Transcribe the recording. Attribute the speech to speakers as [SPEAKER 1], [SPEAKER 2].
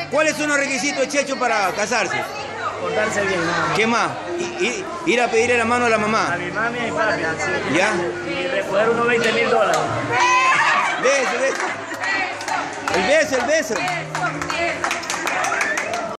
[SPEAKER 1] ¿Cuáles son los requisitos, Checho, para casarse?
[SPEAKER 2] Portarse bien, nada más.
[SPEAKER 1] ¿Qué más? Ir a pedirle la mano a la mamá.
[SPEAKER 2] A mi mami y papi, así.
[SPEAKER 1] ¿Ya?
[SPEAKER 2] Y recoger unos $20.000.
[SPEAKER 1] Beso, beso. El beso, el beso.